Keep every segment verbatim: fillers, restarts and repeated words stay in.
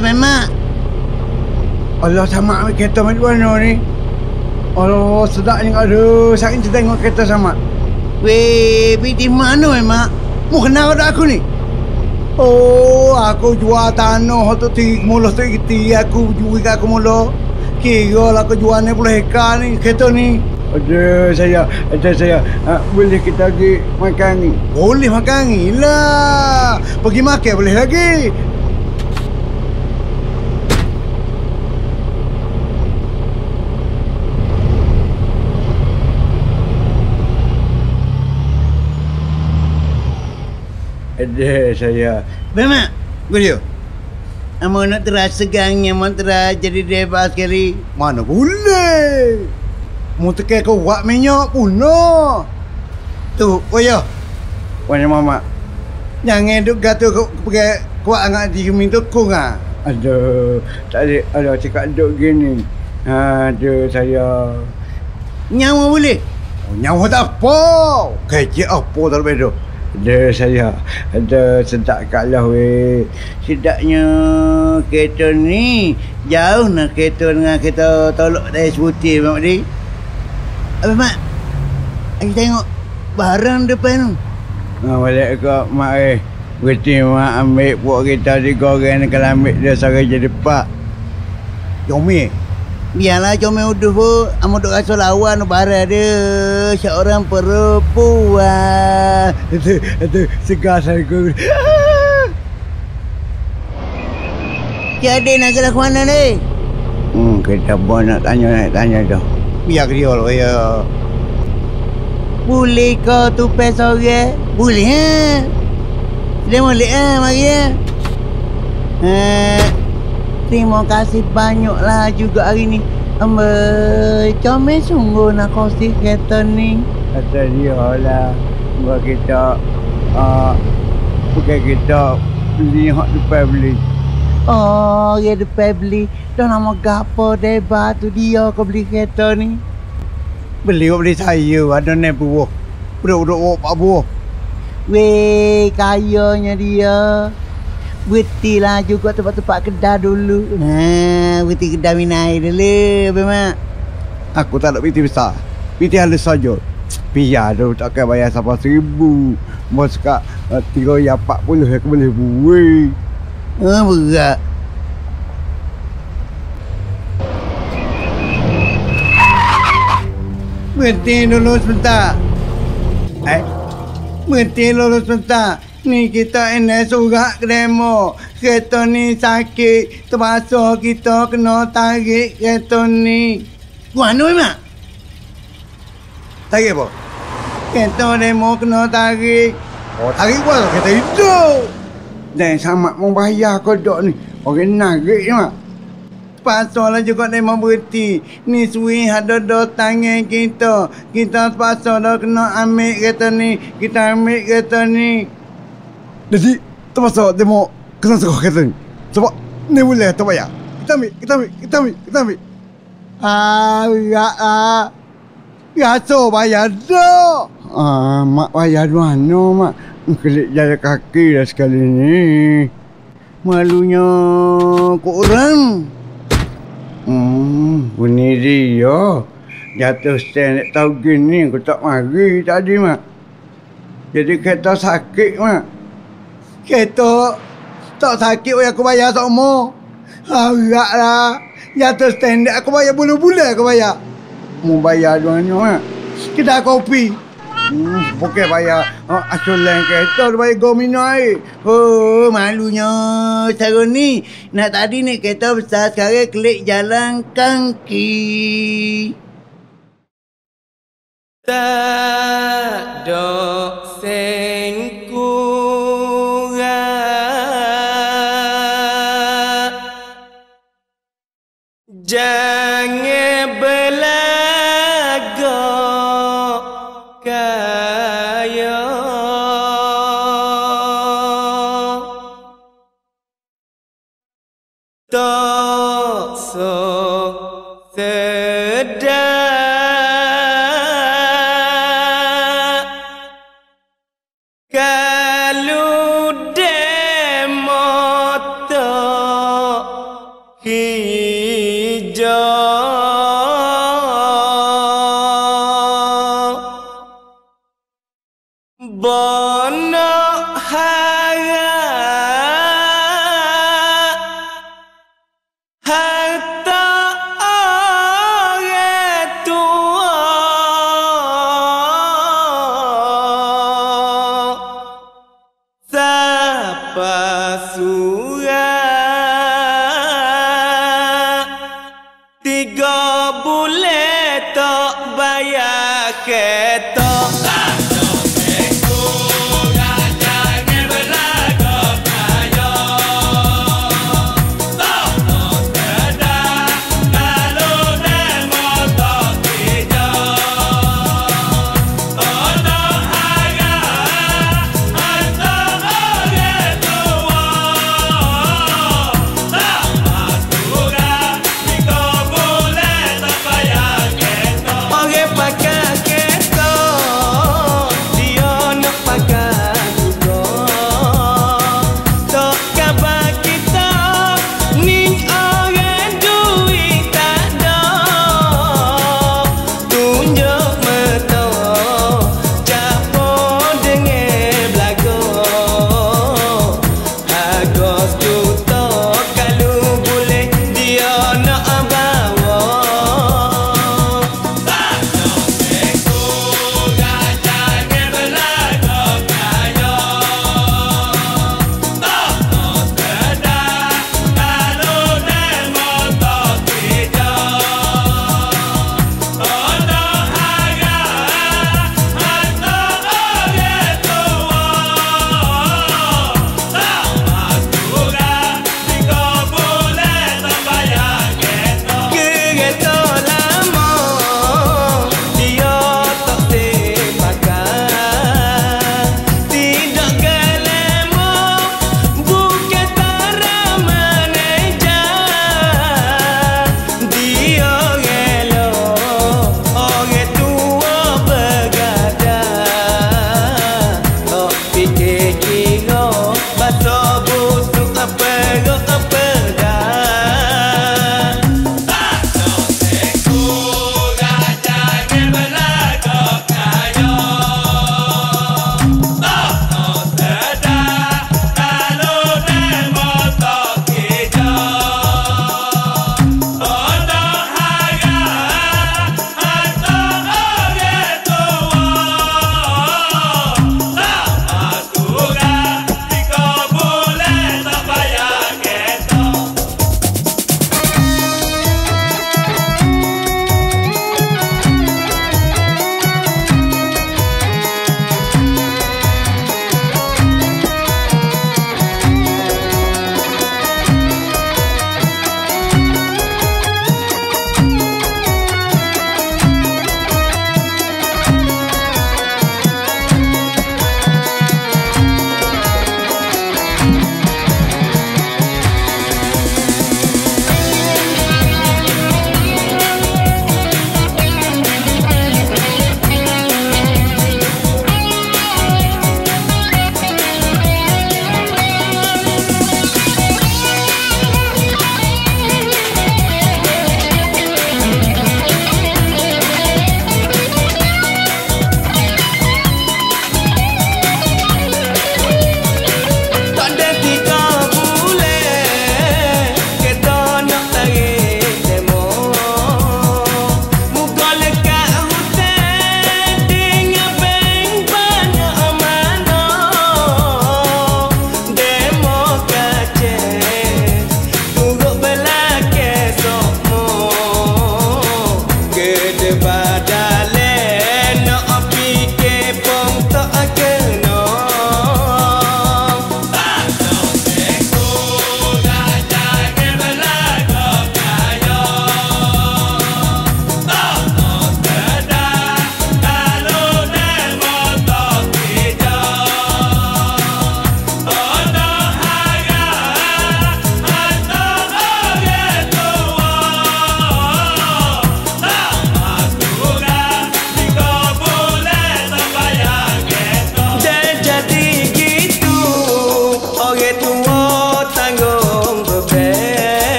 memang. Allah sama kereta main mana ni? Allah sedapnya ada. Saya ingin tengok kereta sama. Weh, pergi mana memang? Mu kenal pada aku ni? Oh, aku jual tanah tu tiga mula tu gitu. Aku jual aku mula. Kira lah aku jual ni puluh hektar ni kereta ni. Ada saya, ada saya. Uh, boleh kita pergi makan ni? Boleh makan ni lah. Pergi makan boleh lagi. Ada saya. Memang? Boleh? Amo nak terasa gangnya, mau terasa jadi debat sekali. Mana boleh? Mu tekan kau buat minyak pun no. Tu, oh ya. Wanya mama. Jangan duk gato kau pergi kuat angkat di minta kau ah. Aduh, tak ada ada cakap duk gini. Aduh saya. Nyawa boleh? Oh, nyawa tak apa. Kecil apa tak bedo. Ada saya. Ada sedap kalah weh. Sedapnya kereta ni jauh nak kereta dengan kereta tolok dari sebutir mak di. Apa mak? Aku tengok barang depan tu. Ha, balik ke mak eh. Berarti mak ambil buat kita tiga orang ni. Kalau ambil dia seorang jadi pak. Jomi. Biarlah comel uduh pun. Amo duk rasa lawan barang dia. Seorang perempuan. Itu, itu segar saya ke. Jadi nak gerak mana ni? Hmm, kita pun nak tanya, nak tanya dah. Biar dia lah ya. Boleh kau tupai seorang? Boleh ha? Dia boleh ha, mari ha. Ha. Terima kasih banyaklah juga hari ni. Amboi, comel sungguh nak kongsi kereta ni. Kata dia lah. Buat kita, uh, bukan kita beli hak depan beli. Oh, dia depan beli. Dah nama gapo debat tu dia kau beli kereta ni. Beli kau beli saya, ada ni buah. Budak-budak pak buah. Weh, kayanya dia. Berhentilah juga tempat-tempat kedai dulu. Ha, berhenti kedai minum air dulu, memang. Aku tak nak piti besar. Piti halus saja. Biar tu takkan bayar sampai seribu. Bos kat uh, tiga ya empat puluh aku boleh buat. Ha, berat. Berhenti dulu sebentar. Eh? Berhenti dulu sebentar. Ni kita ini surat demo. Kereta ni sakit. Terpaksa kita kena tarik kereta ni. Mana memang? Tarik apa? Kereta demo kena tarik. Oh, tarik apa? Kereta hidup. Dan sama mau bayar kodok ni. Orang narik je mak. Terpaksa lah juga demo berhenti. Ni suih ada dua tangan kita. Kita terpaksa dah kena ambil kereta ni. Kita ambil kereta ni. Jadi, terpaksa dia mau kena sekolah kereta ni. Sebab ni boleh tak bayar. Kita ambil, kita ambil, kita ambil, kita ambil. Ah, berat lah. Biasa bayar dah. Ah, mak bayar mana mak? Kelik jalan kaki dah sekali ni. Malunya korang. Hmm, bunyi dia. Jatuh stand tak tahu gini. Aku tak mari tadi mak. Jadi kereta sakit mak. Kereta tak sakit oleh aku bayar semua. Harap lah. Jatuh standard aku bayar bulan-bulan aku bayar. Mau bayar duanya mak. Kedai kopi. Hmm, bukan bayar oh, asulan kereta tu bayar go minum air. Oh, malunya cara ni. Nak tadi ni kereta besar, sekarang klik jalan kaki. Tak dok sengku. Jangan belaga kaya tak so sedap kalau demo tak Bono hara harta orang tua siapa surat tiga bulan tak bayar kereta. Pakai kereta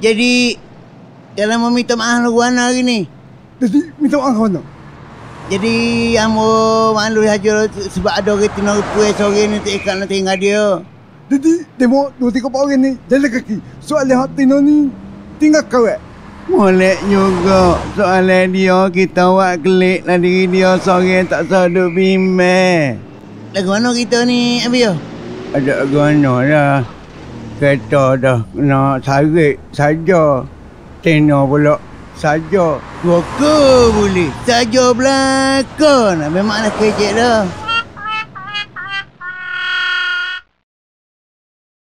Jadi, kalau mau minta maaf lagu mana hari ni? Jadi minta maaf kau nak. Jadi, amo malu saja sebab ada orang tina kuih sore ni tak ikat nak tinggal dia. Jadi tengok dua tiga orang ni jalan kaki. Soalnya hak Tino ni tinggal kawat. Molek juga. Soalnya dia kita buat klik lah diri dia sore tak sadut bimbang. Lagu mana kita ni, Abi? Ada lagu mana dah. Kereta dah nak tarik saja. Tino pula saja. Waka boleh. Saja belakang. Memang nak kejek dah.